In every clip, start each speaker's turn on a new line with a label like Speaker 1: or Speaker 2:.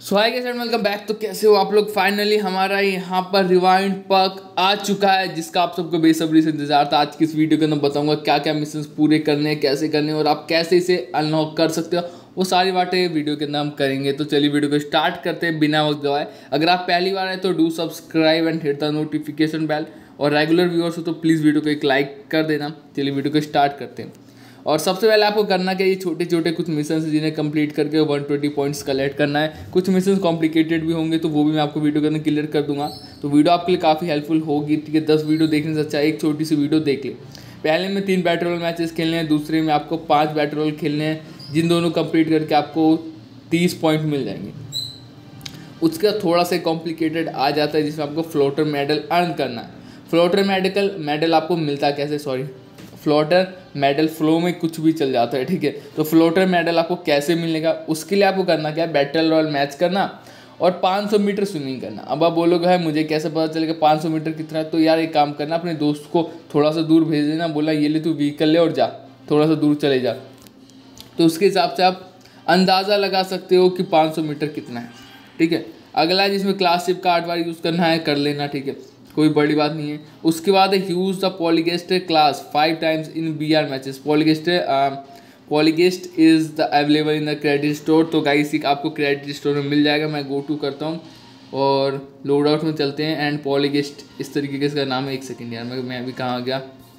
Speaker 1: So hi guys and welcome back. तो कैसे हो आप लोग। फाइनली हमारा यहाँ पर रिवाइंड पक आ चुका है जिसका आप सबको बेसब्री से इंतजार था। आज की इस वीडियो के अंदर बताऊंगा क्या क्या मिशंस पूरे करने हैं, कैसे करने हैं और आप कैसे इसे अनलॉक कर सकते हो। वो सारी बातें वीडियो के अंदर हम करेंगे। तो चलिए वीडियो को स्टार्ट करते हैं बिना वक्त गवाए। अगर आप पहली बार आए तो do subscribe and hit the notification bell, और रेगुलर व्यूअर्स हो तो प्लीज़ वीडियो को एक लाइक कर देना। चलिए वीडियो को स्टार्ट करते हैं। और सबसे पहले आपको करना क्या, ये छोटे छोटे कुछ मिशन है जिन्हें कंप्लीट करके 120 पॉइंट्स कलेक्ट करना है। कुछ मिशन कॉम्प्लिकेटेड भी होंगे तो वो भी मैं आपको वीडियो के अंदर क्लियर कर दूंगा। तो वीडियो आपके लिए काफ़ी हेल्पफुल होगी। ठीक है, 10 वीडियो देखने से अच्छा एक छोटी सी वीडियो देख ले। पहले में 3 बैटल रॉयल मैचेस खेलने हैं, दूसरे में आपको 5 बैटल रॉयल खेलने हैं, जिन दोनों कंप्लीट करके आपको 30 पॉइंट मिल जाएंगे। उसका थोड़ा सा कॉम्प्लिकेटेड आ जाता है जिसमें आपको फ्लोटर मेडल अर्न करना है। फ्लोटर मेडल आपको मिलता है कैसे, फ्लोटर मेडल फ्लो में कुछ भी चल जाता है। ठीक है, तो फ्लोटर मेडल आपको कैसे मिलेगा, उसके लिए आपको करना क्या है, बैटल रॉयल मैच करना और 500 मीटर स्विमिंग करना। अब आप बोलोगे है मुझे कैसे पता चलेगा 500 मीटर कितना है। तो यार एक काम करना, अपने दोस्त को थोड़ा सा दूर भेज देना, बोला ये ले तू व्हीकल ले और जा, थोड़ा सा दूर चले जा। तो उसके हिसाब से आप अंदाज़ा लगा सकते हो कि 500 मीटर कितना है। ठीक है, अगला जिसमें क्लासशिप का 8 बार यूज़ करना है, कर लेना। ठीक है, कोई बड़ी बात नहीं है। उसके बाद use the polygust class 5 times in BR matches. Polygust is the available in the credit store. तो गाइस आपको क्रेडिट स्टोर में मिल जाएगा। मैं गो टू करता हूँ और लोड आउट में चलते हैं। एंड पॉलीगेस्ट इस तरीके के इसका नाम है। एक सेकेंड यार, मैं अभी कहाँ आ गया,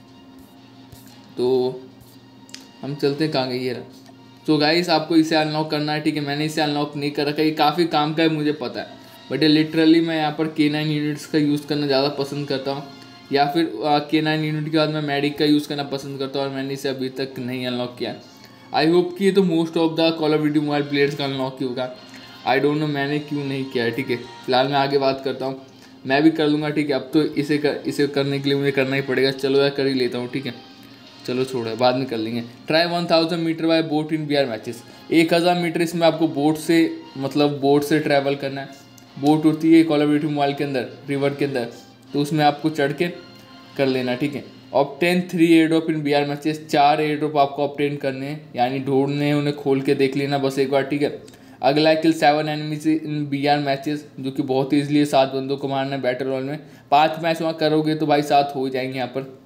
Speaker 1: तो हम चलते हैं, कहाँ गई ये। तो गाइस आपको इसे अनलॉक करना है। ठीक है, मैंने इसे अनलॉक नहीं कर रखा, ये काफ़ी काम का है मुझे पता है, बट ये लिटरली मैं यहाँ पर K9 यूनिट्स का यूज़ करना ज़्यादा पसंद करता हूँ, या फिर K9 यूनिट के बाद मैं मेडिक का यूज़ करना पसंद करता हूँ, और मैंने इसे अभी तक नहीं अनलॉक किया। आई होप कि ये तो most of the Call of Duty mobile players का अनलॉक ही होगा। आई डोंट नो मैंने क्यों नहीं किया है। ठीक है, फिलहाल मैं आगे बात करता हूँ, मैं भी कर लूँगा। ठीक है, अब तो इसे करने के लिए मुझे करना ही पड़ेगा। चलो यार कर ही लेता हूँ। ठीक है, चलो छोड़ो बाद में कर लेंगे। Try 1000 metre by boat in BR matches. 1000 metre इसमें आपको बोट से ट्रैवल करना है। बोट होती है कॉल ऑफ ड्यूटी मोबाइल के अंदर, रिवर के अंदर, तो उसमें आपको चढ़ के कर लेना। ठीक है, obtain 3 air drop in BR matches. 4 air drop आपको ऑब्टेन करने हैं, यानी ढूंढने हैं, उन्हें खोल के देख लेना बस एक बार। ठीक है, अगला kill 7 enemies in BR matches, जो कि बहुत ईजिली है। 7 बंदों को मारना है बैटल रॉयल में। 5 मैच वहाँ करोगे तो भाई 7 हो जाएंगे। यहाँ पर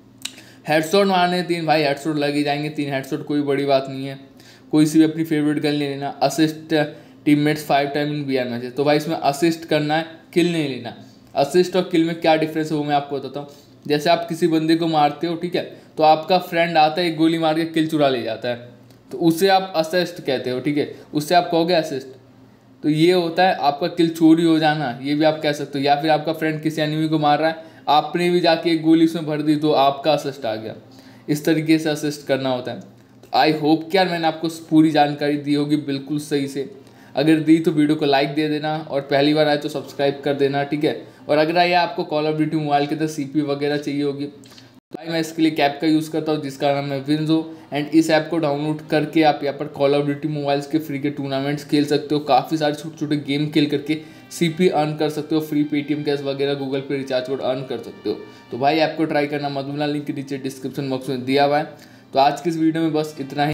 Speaker 1: हेडशॉट मारने 3 भाई, हेडशॉट लग ही जाएंगे। 3 हेडशॉट कोई बड़ी बात नहीं है। कोई सी भी अपनी फेवरेट गन ले लेना। Assist teammates 5 time in BR matches. तो भाई इसमें असिस्ट करना है, किल नहीं लेना। असिस्ट और किल में क्या डिफरेंस है वो मैं आपको बताता हूँ। जैसे आप किसी बंदे को मारते हो, ठीक है, तो आपका फ्रेंड आता है, एक गोली मार के किल चुरा ले जाता है, तो उसे आप असिस्ट कहते हो। ठीक है, उससे आप कहोगे असिस्ट। तो ये होता है आपका किल चोरी हो जाना, ये भी आप कह सकते हो। या फिर आपका फ्रेंड किसी एनिमी को मार रहा है, आपने भी जाके एक गोली उसमें भर दी तो आपका असिस्ट आ गया। इस तरीके से असिस्ट करना होता है। तो आई होप कि यार मैंने आपको पूरी जानकारी दी होगी बिल्कुल सही से। अगर दी तो वीडियो को लाइक दे देना, और पहली बार आए तो सब्सक्राइब कर देना। ठीक है, और अगर आइए आपको कॉल ऑफ ड्यूटी मोबाइल के अंदर CP वगैरह चाहिए होगी तो भाई मैं इसके लिए कैप का यूज़ करता हूँ जिसका नाम है विंजो। एंड इस ऐप को डाउनलोड करके आप यहाँ पर कॉल ऑफ ड्यूटी मोबाइल्स के फ्री के टूर्नामेंट्स खेल सकते हो। काफ़ी सारे छोटे छोटे गेम खेल करके CP अर्न कर सकते हो। फ्री पेटीएम कैश वगैरह Google Pay recharge code earn कर सकते हो। तो भाई ऐप को ट्राई करना मत भूलना, लिंक नीचे डिस्क्रिप्शन बॉक्स में दिया हुआ है। तो आज की इस वीडियो में बस इतना ही।